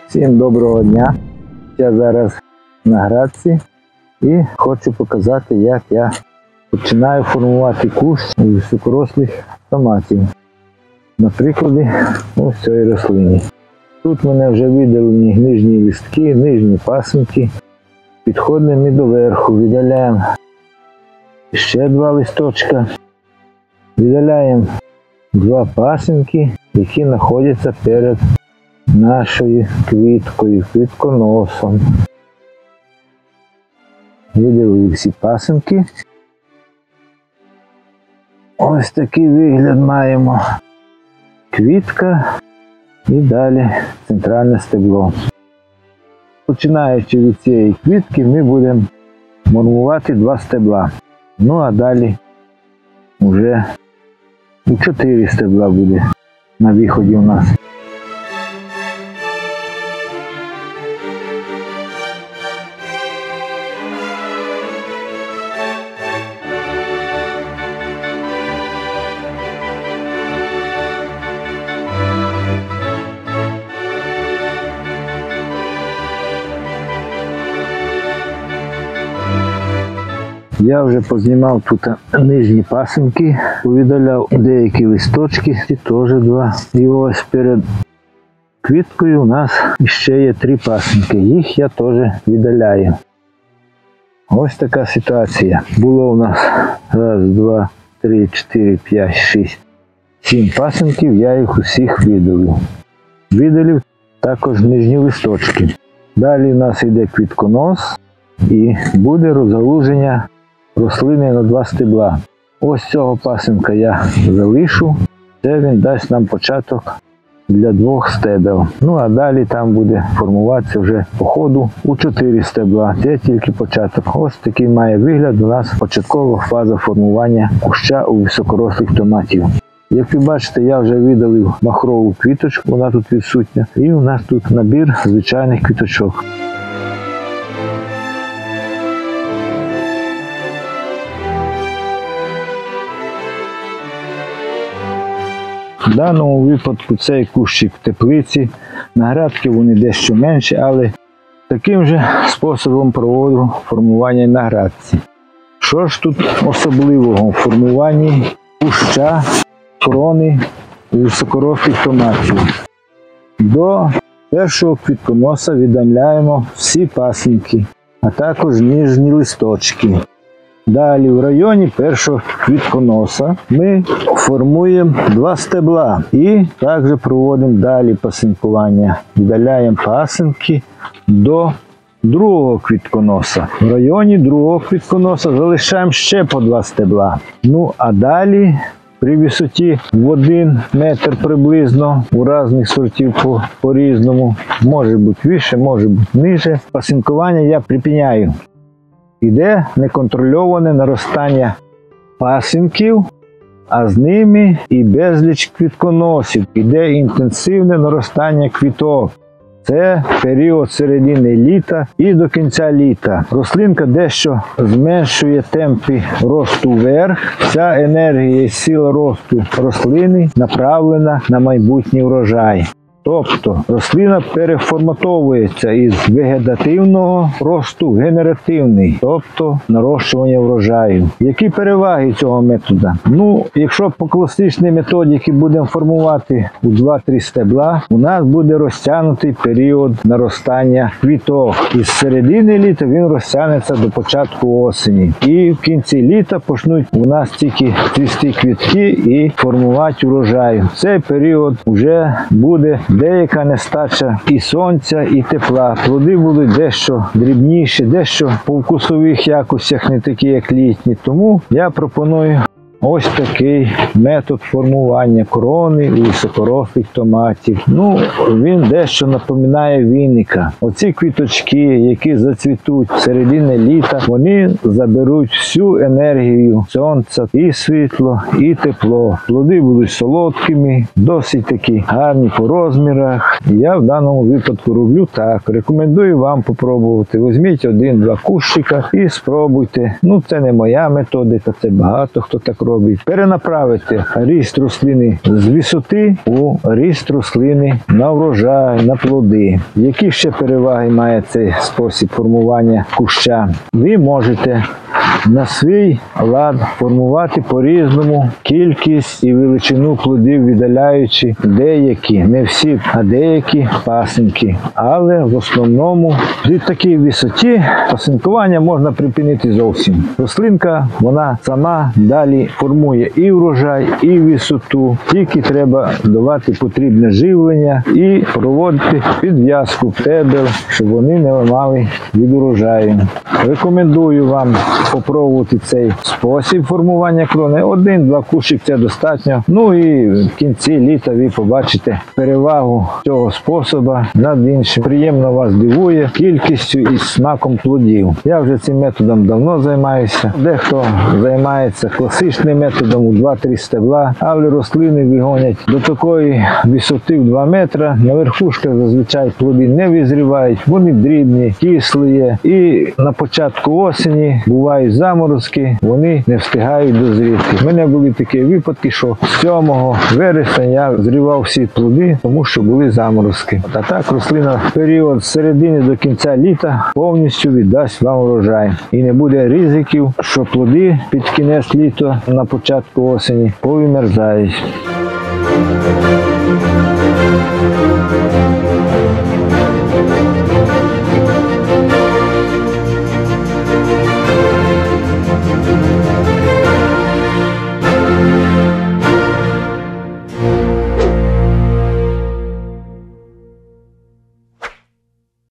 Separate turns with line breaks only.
Всім доброго дня! Я зараз на грядці і хочу показати, як я починаю формувати кущ у високорослих томатів. На прикладі ось цієї рослини. Тут в мене вже видалені нижні листки, нижні пасинки. Підходимо і до верху, видаляємо ще два листочка. Видаляємо два пасинки, які знаходяться перед нашою квіткою, квітконосом. Видалили всі пасинки. Ось такий вигляд маємо. Квітка і далі центральне стебло. Починаючи від цієї квітки, ми будемо формувати два стебла. Ну а далі вже 4 стебла буде на виході у нас. Я вже познімав тут нижні пасинки, повидаляв деякі листочки, і теж два. І ось перед квіткою у нас ще є 3 пасинки, їх я теж видаляю. Ось така ситуація. Було у нас 1, 2, 3, 4, 5, 6, 7 пасинків, я їх усіх видалив. Видалив також нижні листочки. Далі у нас йде квітконос і буде розгалуження рослини на 2 стебла. Ось цього пасинка я залишу. Це він дасть нам початок для 2 стебел. Ну а далі там буде формуватися вже по ходу у 4 стебла. Це тільки початок. Ось такий має вигляд у нас початкова фаза формування куща у високорослих томатів. Як ви бачите, я вже видалив махрову квіточку, вона тут відсутня. І у нас тут набір звичайних квіточок. В даному випадку цей кущик в теплиці, на грядки вони дещо менші, але таким же способом проводжу формування на грядці. Що ж тут особливого в формуванні куща крони високорослих томатів? До першого квітконоса видаляємо всі пасинки, а також нижні листочки. Далі в районі першого квітконоса ми формуємо 2 стебла і також проводимо далі пасинкування. Видаляємо пасинки до другого квітконоса. В районі другого квітконоса залишаємо ще по 2 стебла. Ну а далі при висоті в 1 метр приблизно, у різних сортів по-різному, може бути вище, може бути ниже, пасинкування я припиняю. Іде неконтрольоване наростання пасинків, а з ними і безліч квітконосів. Іде інтенсивне наростання квіток. Це період середини літа і до кінця літа. Рослинка дещо зменшує темпи росту вверх. Вся енергія і сила росту рослини направлена на майбутній врожай. Тобто рослина переформатовується із вегетативного росту в генеративний, тобто нарощування врожаю. Які переваги цього методу? Ну, якщо по класичній методиці будемо формувати у 2-3 стебла, у нас буде розтягнутий період наростання квіток. Із середини літа він розтягнеться до початку осені. І в кінці літа почнуть у нас тільки цвісти квітки і формувати урожай. В цей період вже буде деяка нестача і сонця, і тепла. Плоди будуть дещо дрібніші, дещо по вкусових якостях не такі, як літні. Тому я пропоную ось такий метод формування крони у високорослих томатів. Ну, він дещо напоминає віника. Оці квіточки, які зацвітуть в середині літа, вони заберуть всю енергію сонця, і світло, і тепло. Плоди будуть солодкими, досить такі гарні по розмірах. Я в даному випадку роблю так. Рекомендую вам попробувати. Візьміть 1-2 кущика і спробуйте. Ну, це не моя методика, це багато хто так робить? Перенаправити ріст рослини з висоти у ріст рослини на врожай, на плоди. Які ще переваги має цей спосіб формування куща? Ви можете на свій лад формувати по-різному кількість і величину плодів, віддаляючи деякі, не всі, а деякі пасинки. Але в основному при такій висоті пасинкування можна припинити зовсім. Рослинка, вона сама далі формує і врожай, і висоту. Тільки треба давати потрібне живлення і проводити підв'язку стебел, щоб вони не ламали від урожаю. Рекомендую вам попробувати цей спосіб формування крони. 1-2 кущик – це достатньо. Ну і в кінці літа ви побачите перевагу цього способу над іншим. Приємно вас дивує кількістю і смаком плодів. Я вже цим методом давно займаюся. Дехто займається класичним методом у 2-3 стебла, але рослини вигонять до такої висоти в 2 метри. На верхушках зазвичай плоди не визрівають, вони дрібні, кислі є. І на початку осені бувають заморозки, вони не встигають дозріти. У мене були такі випадки, що 7 вересня я зривав всі плоди, тому що були заморозки. А так рослина в період з середини до кінця літа повністю віддасть вам урожай. І не буде ризиків, що плоди під кінець літа на початку осені повимерзають.